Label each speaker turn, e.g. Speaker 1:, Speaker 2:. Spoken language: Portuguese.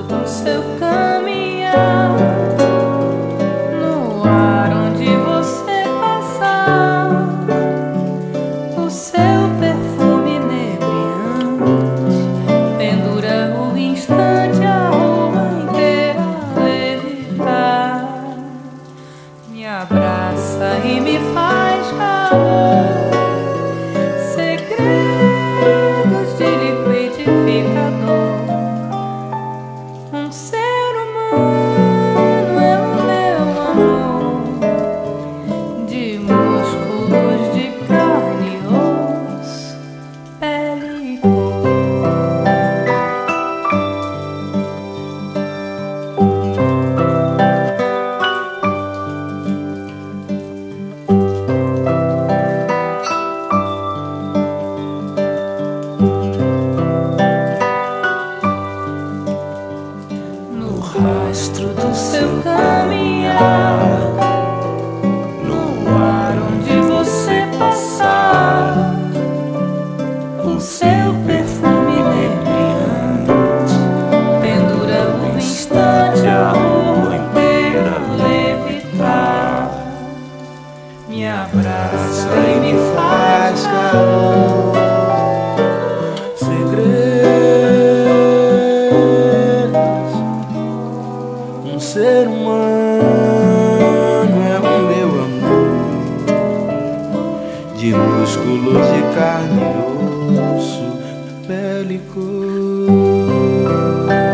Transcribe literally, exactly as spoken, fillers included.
Speaker 1: rastro do seu caminhar, no ar onde você passar, o seu perfume inebriante pendura o instante, a rua inteira levitar. Me abraça e me faz calor, segredos de liquidificador. Um ser humano é o meu amor, de músculos, de carne e osso, pele e cor. Rastro do seu caminhar, no ar onde você passar, o seu perfume inebriante pendura um instante, a rua inteira levitar. Me abraça e me faz calor,
Speaker 2: um ser humano é o meu amor, de músculos, de carne e osso, pele e cor.